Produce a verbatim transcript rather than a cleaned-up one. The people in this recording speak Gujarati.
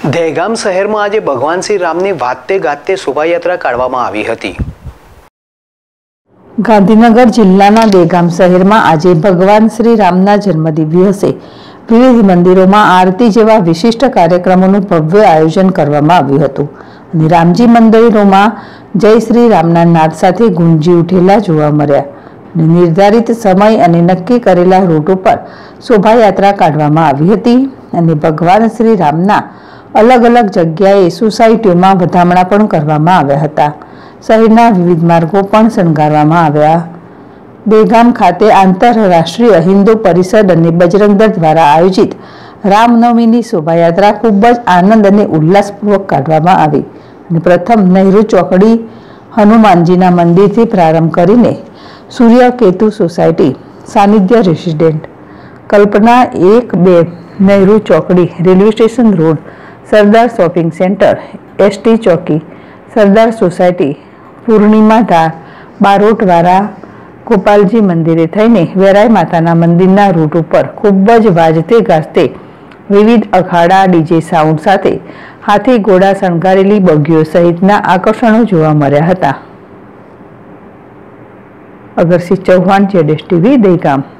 દહેગામ શહેરમાં આજે ભગવાન શ્રી રામની વાતે ગાતે શોભાયાત્રા કાઢવામાં આવી હતી। ગાંધીનગર જિલ્લાના દહેગામ શહેરમાં આજે ભગવાન શ્રી રામના જન્મ દિવસે વિવિધ મંદિરોમાં આરતી જેવા વિશિષ્ટ કાર્યક્રમોનું ભવ્ય આયોજન કરવામાં આવ્યું હતું અને રામજી મંદિરોમાં જય શ્રી રામના નાદ સાથે ગુંજી ઉઠેલા જોવા મળ્યા અને નિર્ધારિત સમય અને નક્કી કરેલા રૂટ ઉપર શોભાયાત્રા કાઢવામાં આવી હતી અને ભગવાન શ્રી રામના અલગ અલગ જગ્યાએ સોસાયટીઓમાં વધામણા પણ કરવામાં આવ્યા હતા। શહેરના વિવિધ માર્ગો પણ શણગારવામાં આવ્યા। દહેગામ ખાતે આંતરરાષ્ટ્રીય હિન્દુ પરિષદ અને બજરંગ દળ દ્વારા આયોજિત રામનવમીની શોભાયાત્રા ખૂબ જ આનંદ અને ઉલ્લાસપૂર્વક કાઢવામાં આવી અને પ્રથમ નહેરુ ચોકડી હનુમાનજીના મંદિરથી પ્રારંભ કરીને સૂર્ય કેતુ સોસાયટી, સાનિધ્ય રેસિડેન્ટ, કલ્પના એક બે, નહેરુ ચોકડી, railway station road, Sardar shopping centre, ST ચોકી, સરદાર સોસાયટી, પૂર્ણિમા ધાર, બારોટવાળા, ગોપાલજી મંદિરે થઈને વેરાઈ માતાના મંદિરના રૂટ ઉપર ખૂબ જ વાજતે ગાજતે વિવિધ અખાડા, ડીજે સાઉન્ડ સાથે હાથી ઘોડા શણગારેલી બગીઓ સહિતના આકર્ષણો જોવા મળ્યા હતા। અગરસિંહ ચૌહાણ, જેડેશ ટીવી, દહેગામ।